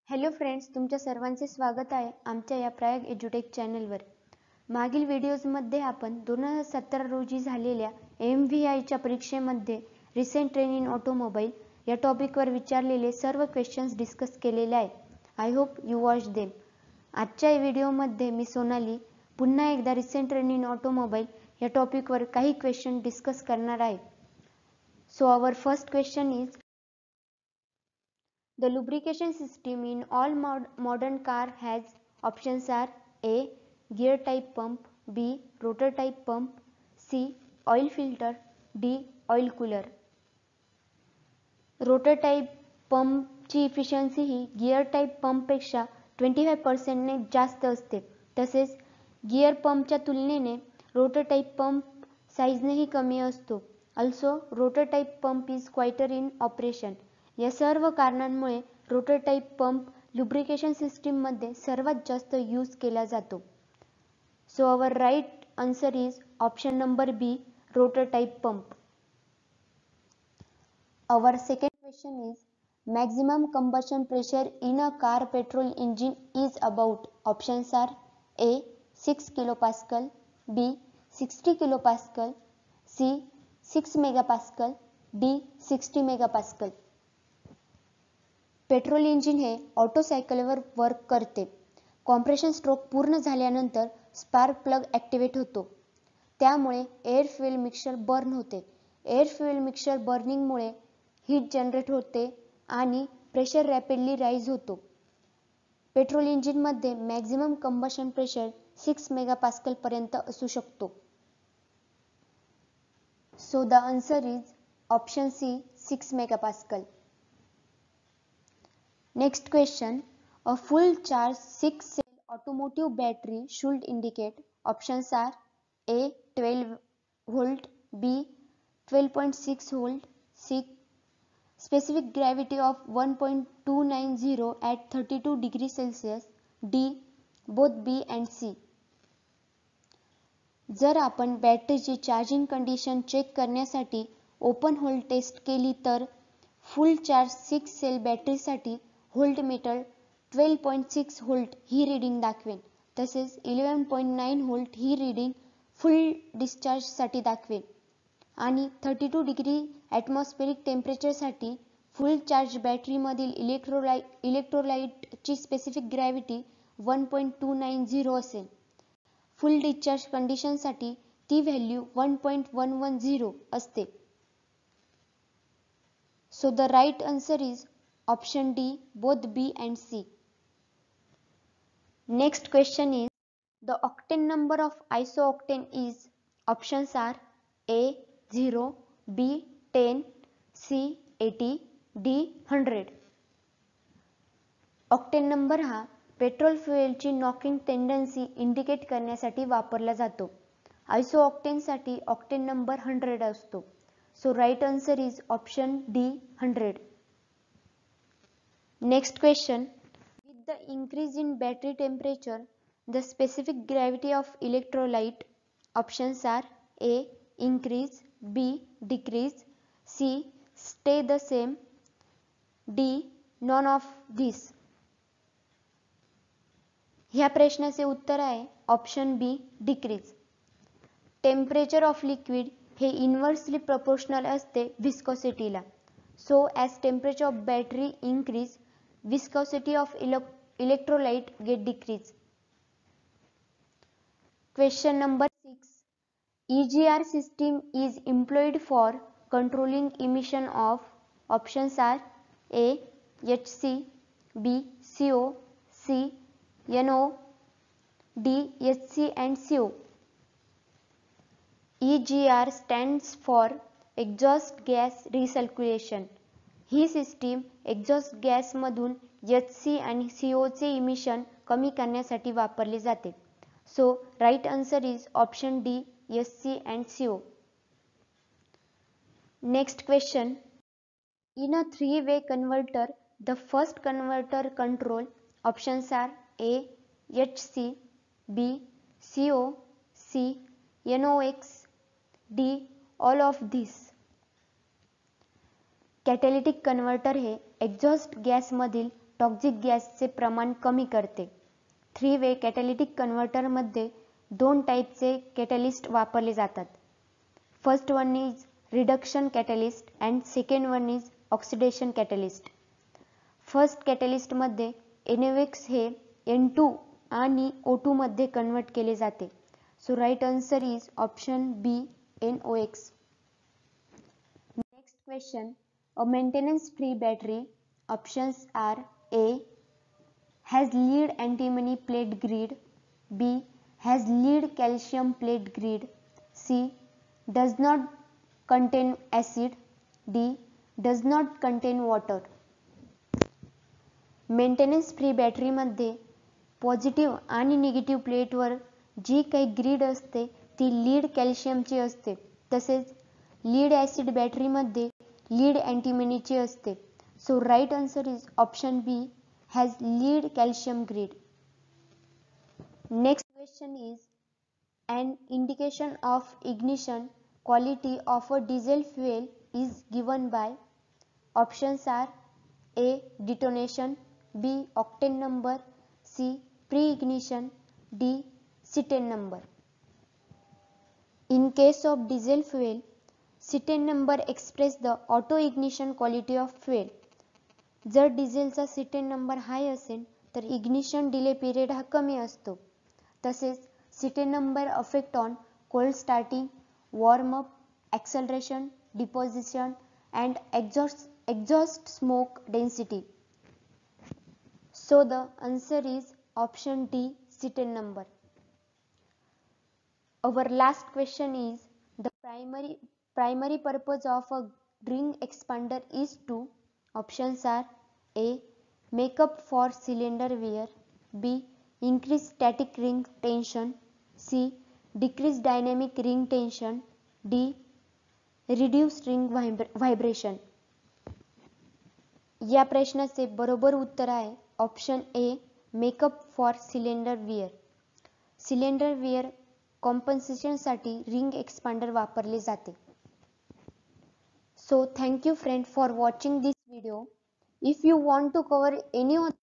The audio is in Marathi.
हॅलो फ्रेंड्स, तुमच्या सर्वांचे स्वागत आहे आमच्या या प्रयाग एज्युटेक चॅनलवर। मागील व्हिडिओजमध्ये आपण 2017 रोजी झालेल्या MVIच्या परीक्षेमध्ये रिसेंट ट्रेन इन ऑटोमोबाईल या टॉपिकवर विचारलेले सर्व क्वेश्चन्स डिस्कस केलेले आहे। I hope you watch them. आजच्या व्हिडिओमध्ये मी सोनाली पुन्हा एकदा रिसेंट ट्रेन इन ऑटोमोबाईल या टॉपिकवर काही क्वेश्चन डिस्कस करणार आहे। So our first question is the lubrication system in all modern car has options are A. gear type pump, B. rotor type pump, C. oil filter, D. oil cooler. rotor type pump ची efficiency ही gear type pump पेक्षा 25% ने जास्त असते। तसेच gear pump च्या तुलनेने rotor type pump साइज नेही कमी असतो। Also rotor type pump is quieter in operation. या सर्व कारणांमुळे rotor type pump lubrication system मध्ये सर्वात जास्त यूज केला जातो। So our right answer is option number B, rotor type pump. Our second question is maximum combustion pressure in a car petrol engine is about. Options are A 6 kilopascal, B 60 kilopascal, C 6 megapascal, D 60 megapascal। Petrol engine हे ऑटो सायकलवर वर्क करते। कॉम्प्रेशन स्ट्रोक पूर्ण झाल्यानंतर स्पार्क प्लग ॲक्टिवेट होतो, त्यामुळे एअर फ्युएल मिक्सचर बर्न होते। एअर फ्युएल मिक्सचर बर्निंगमुळे हीट जनरेट होते आणि प्रेशर रॅपिडली राइज होतो। पेट्रोल इंजिनमध्ये मॅक्सिमम कंबशन प्रेशर 6 मेगापास्कल पर्यंत असू शकतो। So the answer is option C, 6 megapascal. Next question, a full charge 6 cell automotive battery should indicate. Options are A 12 volt, B 12.6 volt, C specific gravity of 1.290 at 32 degrees Celsius, D both B and C. जर आपण बॅटरीची चार्जिंग कंडिशन चेक करण्यासाठी ओपन होल टेस्ट केली तर फुल चार्ज 6 सेल बॅटरीसाठी व्होल्टमीटर 12.6 व्होल्ट ही रीडिंग दाखवेल। तसेच 11.9 व्होल्ट ही रीडिंग फुल डिस्चार्ज साठी दाखवेल आणि 32 डिग्री ॲटमॉस्फेरिक टेम्परेचरसाठी फुल चार्ज बॅटरीमधील इलेक्ट्रोलाइटची स्पेसिफिक ग्रॅव्हिटी 1.290 असेल। फुल डिस्चार्ज कंडिशनसाठी ती व्हॅल्यू 1.110 असते। So the right answer is option D, both B and C. Next question is the octane number of isooctane is. Options are A 0, B 10, C 80, D 100. Octane number हा पेट्रोल फ्युएलची नॉकिंग टेंडन्सी इंडिकेट करण्यासाठी वापरला जातो। आयसोऑक्टेनसाठी ऑक्टेन नंबर 100 असतो। So right answer is option D, 100. Next question, with the increase in battery temperature, the specific gravity of electrolyte. Options are A increase, B decrease, C stay the same, D none of these. ह्या प्रश्नाचे उत्तर आहे option B, decrease. Temperature of liquid हे इन्व्हर्सली प्रोपोर्शनल असते विस्कोसिटीला। So as temperature of battery increase, viscosity of electrolyte get decrease. Question number 6, EGR system is employed for controlling emission of. Options are A HC, B CO, C NO, D HC and CO. EGR stands for exhaust gas recirculation. ही सिस्टीम एक्झॉस्ट गॅस मधून HC आणि CO चे इमिशन कमी करण्यासाठी वापरली जाते। So right answer is option D, HC and CO. Next question, in a 3-way converter the first converter control. Options are A HC, B CO, C NOx, D all of these. Catalytic converter हे एक्झॉस्ट गॅसमधील टॉक्सिक गॅसचे प्रमाण कमी करते. 3-वे कॅटॅलिटिक कन्व्हर्टरमध्ये 2 टाईपचे कॅटॅलिस्ट वापरले जातात. First one is reduction catalyst and second one is oxidation catalyst. First कॅटॅलिस्टमध्ये NOx हे N2 आणि O2 मध्ये कन्वर्ट केले जाते. So right answer is option B, NOx. Next question, a maintenance free battery. Options are A has lead antimony plate grid, B has lead calcium plate grid, C does not contain acid, D does not contain water. Maintenance free बॅटरीमध्ये पॉझिटिव्ह आणि निगेटिव्ह प्लेटवर जी काही ग्रीड असते ती लीड कॅल्शियमची असते. तसेच लीड ॲसिड बॅटरीमध्ये लीड अँटीमनीची असते. So right answer is option B has lead calcium grid. Next question is, an indication of ignition quality of a diesel fuel is given by. Options are A detonation, B octane number, C pre-ignition, D cetane number. In case of diesel fuel, cetane number express the auto ignition quality of fuel. जर डिझेलचा सिटेन नंबर हाय असेल तर इग्निशन डिले पिरियड हा कमी असतो. तसेच cetane number affect on cold starting, warm up, acceleration, deposition and exhaust smoke density. So the answer is option D, cetane number. Our last question is, the primary purpose of a ring expander is to. Options are A makeup for cylinder wear, B increase static ring tension, C decrease dynamic ring tension, D reduce ring vibration. या प्रश्नाचे बरोबर उत्तर आहे option A make up for cylinder wear. Cylinder wear कॉम्पन्सेशनसाठी रिंग एक्सपांडर वापरले जाते. So thank you friend for watching this video. If you want to cover any